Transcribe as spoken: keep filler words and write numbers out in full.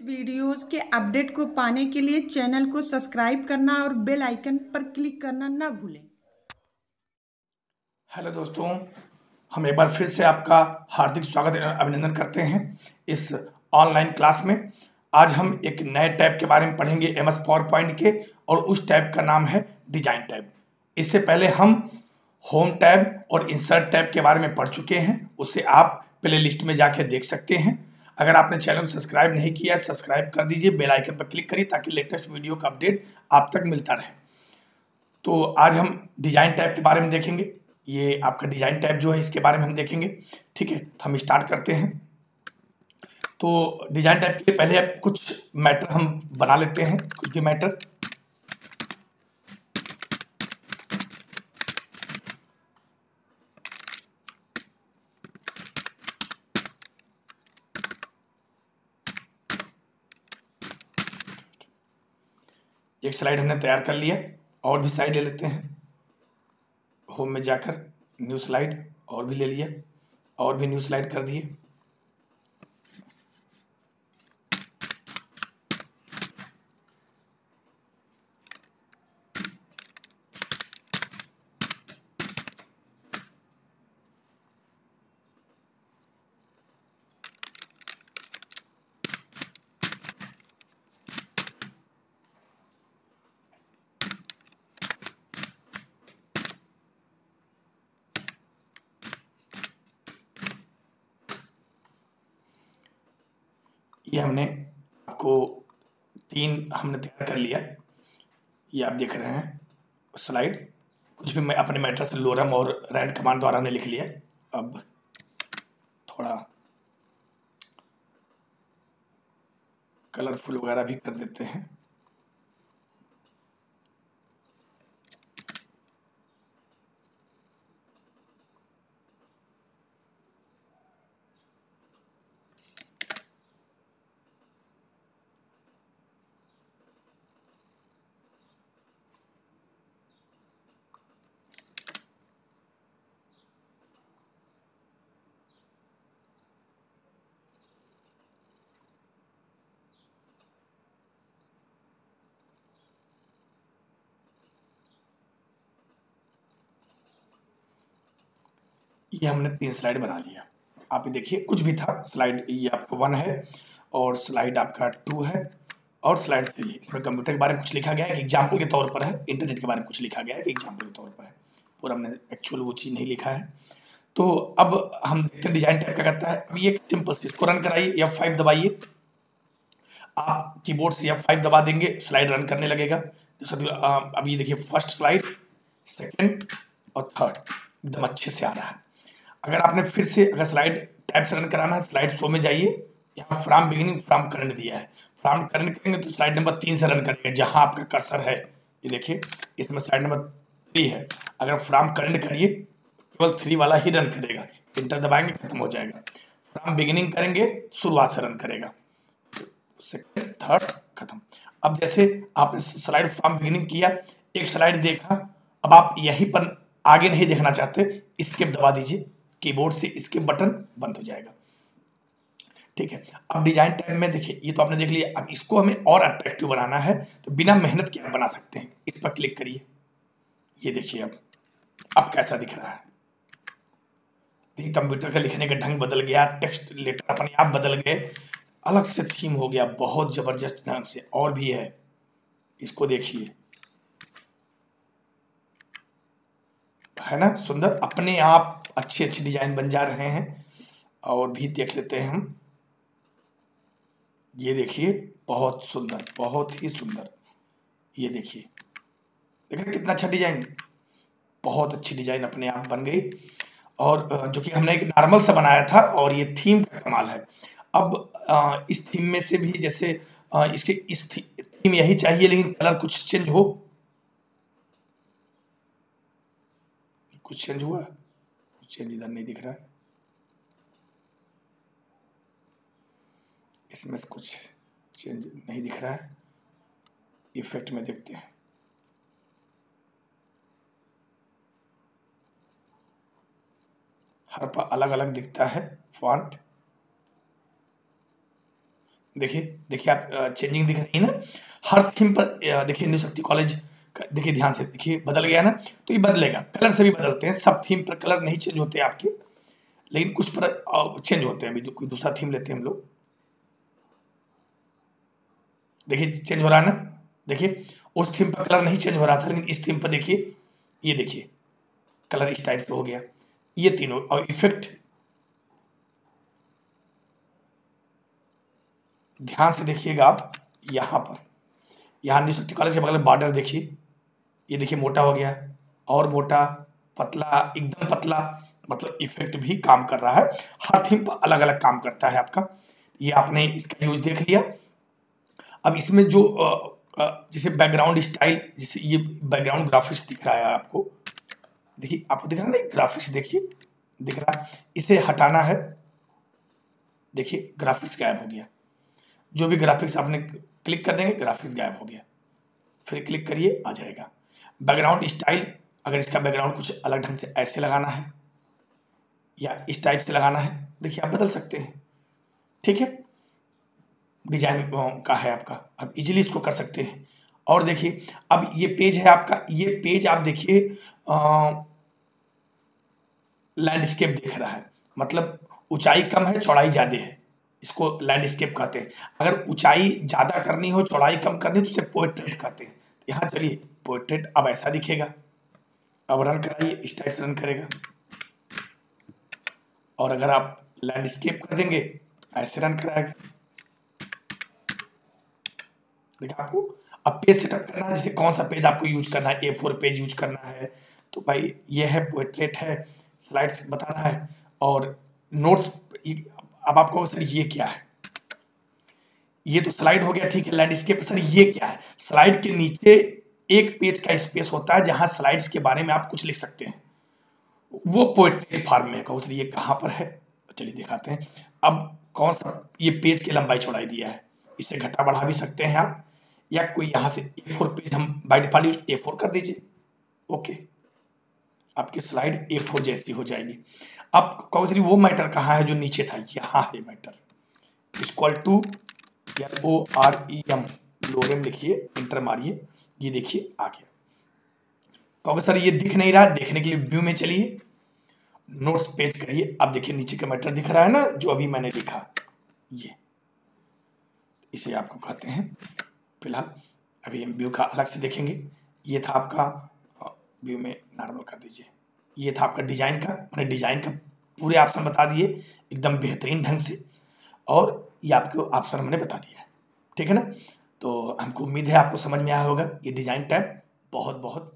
Videos के update को पाने के लिए चैनल को सब्सक्राइब करना और बेल आइकन पर क्लिक करना ना भूलें। हेलो दोस्तों, हम एक बार फिर से आपका हार्दिक स्वागत एवं अभिनंदन करते हैं इस ऑनलाइन क्लास में। आज हम एक नए टैब के बारे में पढ़ेंगे एम एस पावर पॉइंट के, और उस टैब का नाम है डिजाइन टैब। इससे पहले हम होम टैब और इंसर्ट टैब के बारे में पढ़ चुके हैं, उसे आप प्ले लिस्ट में जाके देख सकते हैं। अगर आपने चैनल को सब्सक्राइब नहीं किया, सब्सक्राइब कर दीजिए, बेल आइकन पर क्लिक करिए ताकि लेटेस्ट वीडियो का अपडेट आप तक मिलता रहे। तो आज हम डिजाइन टैब के बारे में देखेंगे। ये आपका डिजाइन टैब जो है, इसके बारे में हम देखेंगे। ठीक है, तो हम स्टार्ट करते हैं। तो डिजाइन टैब के लिए पहले अब कुछ मैटर हम बना लेते हैं, कुछ भी मैटर। एक स्लाइड हमने तैयार कर लिया, और भी स्लाइड ले लेते हैं। होम में जाकर न्यू स्लाइड और भी ले लिया, और भी न्यू स्लाइड कर दिए। ये हमने आपको तीन हमने तैयार कर लिया, ये आप देख रहे हैं स्लाइड। कुछ भी मैं अपने मैटर से लोरम और रैंड कमांड द्वारा हमने लिख लिया। अब थोड़ा कलरफुल वगैरह भी कर देते हैं। ये हमने तीन स्लाइड बना लिया। आप ये देखिए, कुछ भी था स्लाइड, ये आपका वन है, और स्लाइड आपका टू है, और स्लाइड थ्री है। इसमें कंप्यूटर के बारे में कुछ लिखा गया है, एग्जाम्पल के तौर पर है। इंटरनेट के बारे में कुछ लिखा गया है, एग्जाम्पल के तौर पर है। पूरा हमने एक्चुअल वो चीज नहीं लिखा है। तो अब हम देखते हैं डिजाइन टाइप क्या करता है। अब ये सिंपल, इसको रन कराइए, एफ फाइव दबाइए। आप कीबोर्ड से एफ फाइव दबा देंगे, स्लाइड रन करने लगेगा। अब ये देखिए, फर्स्ट स्लाइड, सेकंड और थर्ड एकदम अच्छे से आ रहा है। अगर आपने फिर से अगर स्लाइड टैब से रन कराना है, स्लाइड शो में जाइए, यहाँ फ्रॉम बिगिनिंग फ्रॉम करंट दिया है। फ्रॉम करंट करेंगे तो स्लाइड नंबर तीन से रन करेंगे, जहां आपका कर्सर है। ये देखिए, इसमें स्लाइड नंबर थ्री है। अगर फ्रॉम करंट करिए, केवल थ्री वाला ही रन करेगा। इंटर दबाएंगे, खत्म हो जाएगा। फ्रॉम बिगिनिंग करेंगे, शुरुआत से रन करेगा। सेकंड, थर्ड, खत्म। अब जैसे आपने स्लाइड फ्रॉम बिगिनिंग किया, एक स्लाइड देखा, अब आप यहीं पर आगे नहीं देखना चाहते, एस्केप दबा दीजिए कीबोर्ड से, एस्केप बटन बंद हो जाएगा। ठीक है, अब डिजाइन टैब में देखिए, ये तो आपने देख लिया। अब इसको हमें और अट्रैक्टिव बनाना है, तो बिना मेहनत के आप बना सकते हैं। इस पर क्लिक करिए, ये देखिए अब अब कैसा दिख रहा है। देखिए, कंप्यूटर का लिखने का ढंग बदल गया, टेक्स्ट लेटर अपने आप बदल गए, अलग से थीम हो गया, बहुत जबरदस्त ढंग से। और भी है, इसको देखिए, है ना सुंदर। अपने आप अच्छे अच्छे डिजाइन बन जा रहे हैं। और भी देख लेते हैं हम। ये देखिए, बहुत सुंदर, बहुत ही सुंदर। ये देखिए, देखिए कितना अच्छा डिजाइन, बहुत अच्छी डिजाइन अपने आप बन गई। और जो कि हमने एक नॉर्मल सा बनाया था, और ये थीम का कमाल है। अब इस थीम में से भी, जैसे इसके इस थीम यही चाहिए, लेकिन कलर कुछ चेंज हो, कुछ चेंज हुआ, कुछ चेंज इधर नहीं दिख रहा है। इसमें से कुछ चेंज नहीं दिख रहा है। इफेक्ट में देखते हैं। हर पर अलग अलग दिखता है फॉन्ट। देखिए देखिए आप चेंजिंग दिख रही है ना हर थीम पर। देखिए न्यू शक्ति कॉलेज, देखिए ध्यान से देखिए बदल गया ना, तो ये बदलेगा, कलर से भी बदलते हैं, सब थीम पर कलर नहीं चेंज होते आपके, लेकिन कुछ पर चेंज होते हैं। अभी कोई दूसरा थीम लेते हैं हम लोग, देखिए चेंज हो रहा है ना, देखिए उस थीम पर कलर नहीं चेंज हो रहा था, लेकिन इस थीम पर देखिए ये देखिए कलर इस टाइप से हो गया। ये तीनों और इफेक्ट ध्यान से देखिएगा आप, यहां पर, यहां न्यू शक्ति कॉलेज के बगल में बॉर्डर देखिए, ये देखिए मोटा हो गया और मोटा, पतला, एकदम पतला, मतलब इफेक्ट भी काम कर रहा है। हर थीम पर अलग अलग काम करता है आपका। ये आपने इसका यूज देख लिया। अब इसमें जो जैसे बैकग्राउंड स्टाइल, जैसे ये बैकग्राउंड ग्राफिक्स दिख रहा है आपको, देखिए आपको दिख रहा है ना ग्राफिक्स, देखिए दिख रहा है, इसे हटाना है, देखिए ग्राफिक्स गायब हो गया। जो भी ग्राफिक्स आपने क्लिक कर देंगे ग्राफिक्स गायब हो गया, फिर क्लिक करिए आ जाएगा। बैकग्राउंड स्टाइल, अगर इसका बैकग्राउंड कुछ अलग ढंग से ऐसे लगाना है या इस टाइप से लगाना है, देखिए आप बदल सकते हैं, ठीक है, डिजाइन का है आपका, आप इजीली इसको कर सकते हैं। और देखिए अब ये पेज है आपका, ये पेज आप देखिए लैंडस्केप दिख रहा है, मतलब ऊंचाई कम है चौड़ाई ज्यादा है, इसको लैंडस्केप कहते हैं। अगर ऊंचाई ज्यादा करनी हो चौड़ाई कम करनी तो उसे पोर्ट्रेट कहते हैं। यहाँ चलिए पोर्ट्रेट अब ऐसा दिखेगा, अब रन कराइए, इस टाइप से रन करेगा। और अगर आप लैंडस्केप कर देंगे तो ऐसे रन कराएगा। देखिए आपको अब पेज सेटअप करना है, जैसे कौन सा पेज आपको यूज करना है, ए फोर पेज यूज करना है, तो भाई ये है पोर्ट्रेट है, स्लाइड्स बता रहा है, और नोट्स। अब आपको सर ये क्या है, ये तो स्लाइड हो गया, ठीक है, लैंडस्केप। सर ये क्या है, स्लाइड के नीचे एक पेज का स्पेस होता है जहां स्लाइड्स के बारे में आप कुछ लिख सकते हैं, वो पोर्ट्रेट फॉर्म में है। सर ये कहां पर है, चलिए दिखाते हैं। अब कौन सा, ये पेज की लंबाई चौड़ाई दिया है, इसे घटा बढ़ा भी सकते हैं आप, या कोई यहां से ए फोर पेज हम by default use A four कर दीजिए, ओके, आपकी स्लाइड ए फोर जैसी हो जाएगी। अब कौन वो मैटर कहाँ है जो नीचे था, यहाँ है matter, equal to L O R E M, lorem लिखिए, इंटर मारिए, ये देखिए आ गया। कहोगे सर ये दिख नहीं रहा, देखने के लिए व्यू में चलिए, नोट्स पेज करिए, अब देखिए नीचे का मैटर दिख रहा है ना जो अभी मैंने लिखा, ये इसे आपको कहते हैं। फिलहाल अभी हम व्यू का अलग से देखेंगे। ये था आपका, व्यू में नॉर्मल कर दीजिए, ये था आपका डिजाइन का, मैंने डिजाइन का पूरे ऑप्शन बता दिए एकदम बेहतरीन ढंग से, और ये आपको ऑप्शन मैंने बता दिया है, ठीक है ना। तो हमको उम्मीद है आपको समझ में आया होगा। ये डिजाइन टैब बहुत बहुत